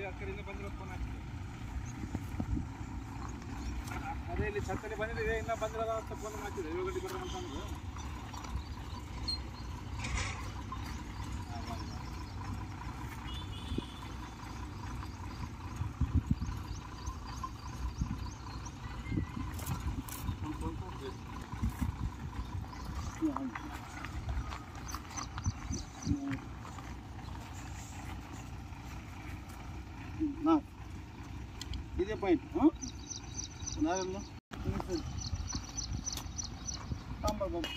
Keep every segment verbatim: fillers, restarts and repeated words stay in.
ಆ ಕಡೆಯಿಂದ ಬಂದಿರೋ ಫೋನ್ ಹಾಕಿದೆ. ಅದೇ ಇಲ್ಲಿ ಛತ್ತಲ್ಲಿ ಬಂದಿದೆ, ಇನ್ನೂ ಬಂದಿರೋದ ಅಂತ ಫೋನ್ ಹಾಕಿದೆ. ಏಳು ಗಂಟೆ ಬರೋಣ ಅಂತ ಅಂದ್ರು. Nah, ini apa itu? Huh? Benar lo? Ini tambah bang.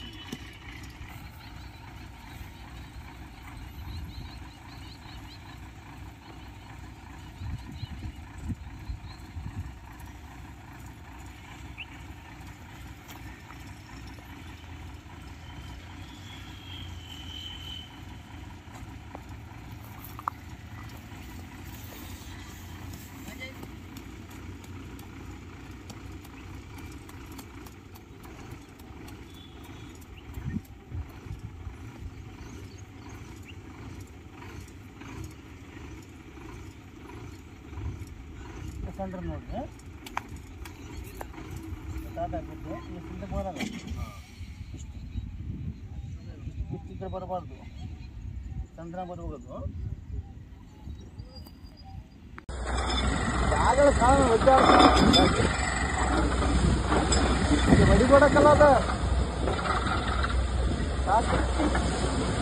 Centre ನೋಡ್ರಿ ಸ್ಟಾರ್ಟ್ ಆಗ್ಬಿಟ್ಟು ಇಲ್ಲಿಂದ ಬರಲ್ಲ, ಇಷ್ಟು ಇಷ್ಟಿದ್ರೆ ಬರಬಾರ್ದು, ಚಂದ್ರ ಬರಬಹುದು. ಜಾಗಗಳು ಕಾರಣ ಹೊಡಿ ಕೊಡಕ್ಕಲ್ಲ ಅದ ಸಾಕು.